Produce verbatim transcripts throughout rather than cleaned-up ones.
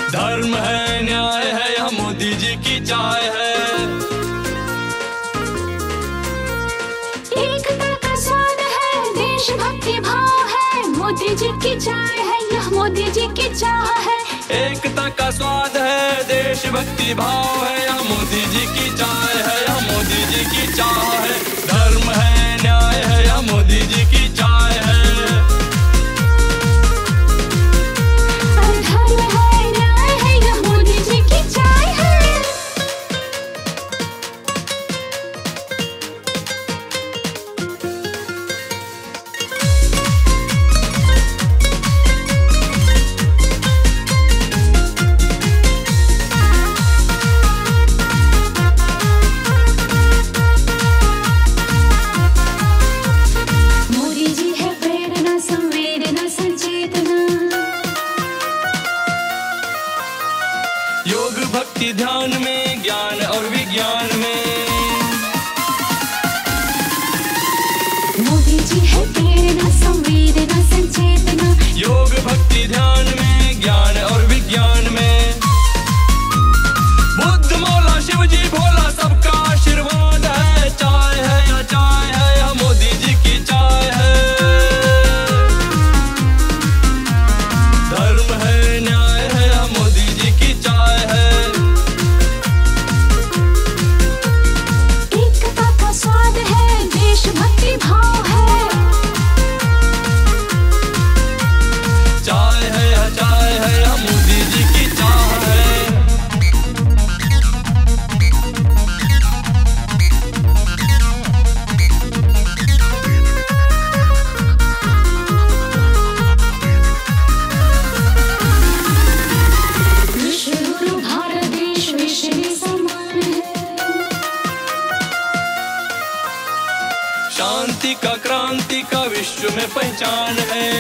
धर्म है, न्याय है, यह मोदी जी की चाय है। एकता का स्वाद है, देशभक्ति भाव है, मोदी जी की चाय है, यह मोदी जी की चाह है। एकता का स्वाद है, देशभक्ति भाव है, यह मोदी जी की चाय है, यह मोदी जी की चाह है। धर्म है, न्याय है, यह मोदी जी की चाय है। धर्म है, न्याय है, यह मोदी जी की चाय है। मोदी जी है प्रेरणा, संवेदना, संचेतना। योग भक्ति ध्यान में, ज्ञान और विज्ञान में। मोदी जी है प्रेरणा, संवेदना, संचेतना। योग भक्ति ध्यान में, ज्ञान और विज्ञान में। बुद्ध मौला शिव जी भोला सबका आशीर्वाद है। चाय है या चाय है, यह मोदी जी की चाय है। धर्म है, न्याय है, यह मोदी जी की चाय है। एकता का स्वाद है, देशभक्ति भाव है। चाय है या चाय है, यह मोदी जी की चाह है। विश्व गुरु भारत देश विश्व में समान है। शांति का, क्रांति का विश्व में पहचान है।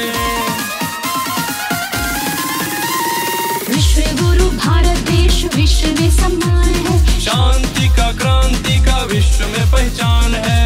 विश्व गुरु भारत देश विश्व में समान है। शांति का, क्रांति का विश्व में पहचान है।